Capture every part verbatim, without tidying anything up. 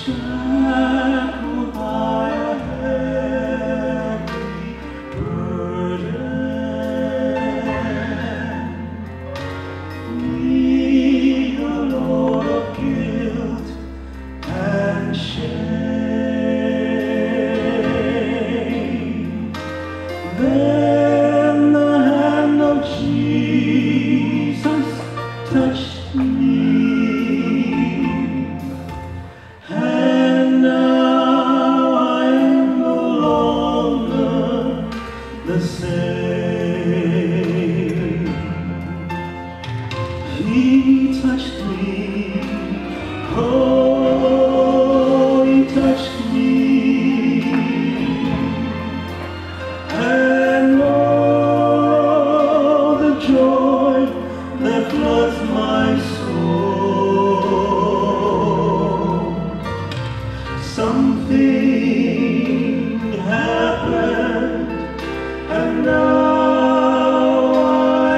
shackled by a heavy burden. Me, the load of guilt and shame. Then the hand of Jesus touched me. The same. He touched me, oh, he touched me, and oh, the joy that floods my soul. Something happened, and now I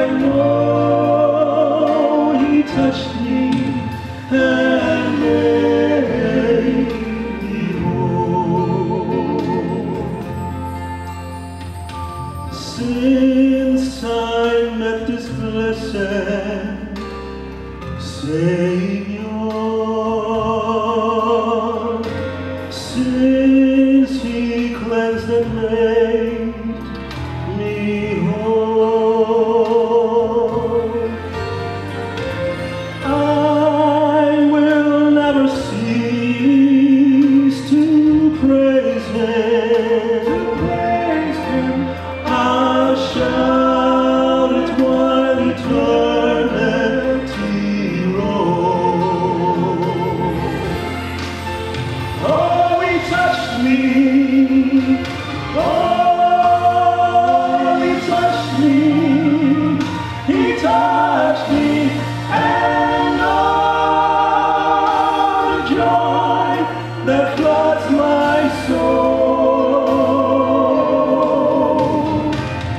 know he touched me and made me whole. Since I met this blessed Savior, since he cleansed and made me whole, I will never cease to praise Him. To praise Him. I'll shout it while eternity rolls. Oh, He touched me. Oh, He touched me, and all the joy that floods my soul.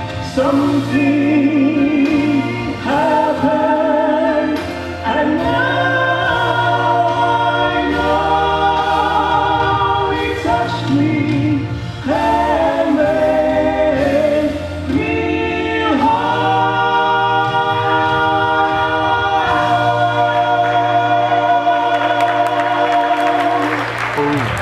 Something happened, and now I know He touched me and made me whole.